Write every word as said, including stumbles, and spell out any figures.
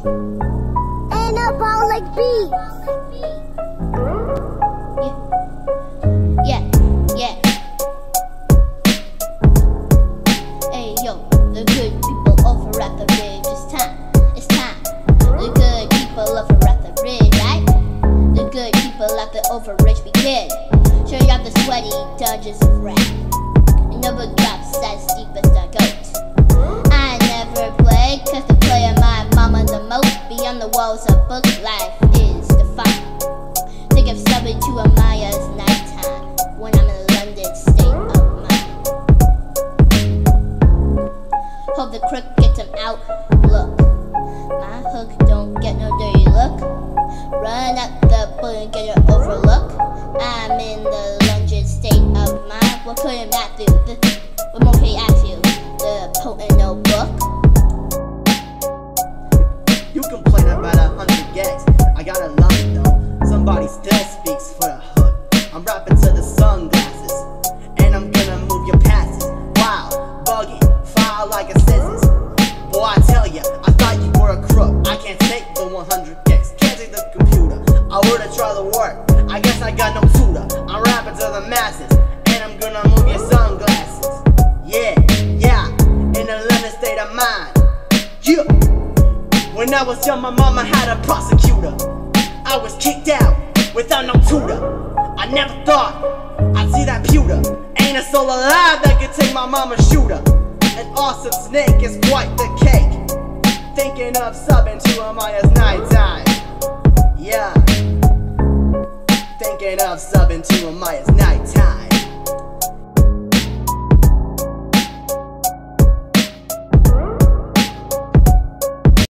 Anabolic beat. Yeah, yeah, yeah. Hey yo, the good people over at the ridge. It's time, it's time. The good people over at the ridge, right? The good people at the over ridge begin. Showing out the sweaty dungeons of rap. And never drops as deep as the goat. I never play, cause the player my mama the moat. Beyond the walls of book, life is defined. Think of subbing to Amiah's nighttime when I'm in a London state of mind. Hope the crook gets him out. Look, my hook don't get no dirty look. Run up the bull and get an overlook. I'm in the London state of mind. What couldn't that do? The, what more can he ask you? The potent notebook. You complain about a hundred gecs, I gotta love it though. Somebody still speaks for the hood. I'm rapping to the sunglasses, and I'm gonna move your passes. Wow, buggin, file like a scissors. Boy, I tell ya, I thought you were a crook. I can't take the one hundred gecs, can't take the computer. I would've tried to work, I guess I got no tutor. I'm rapping to the masses, and I'm gonna move your sunglasses. Yeah, yeah, in a London state of mind. Yeah. When I was young, my mama had a prosecutor. I was kicked out without no tutor. I never thought I'd see that pewter. Ain't a soul alive that could take my mama's shooter. An awesome snake is quite the cake. Thinking of subbing to Amiah's nighttime. Yeah. Thinking of subbing to Amiah's nighttime.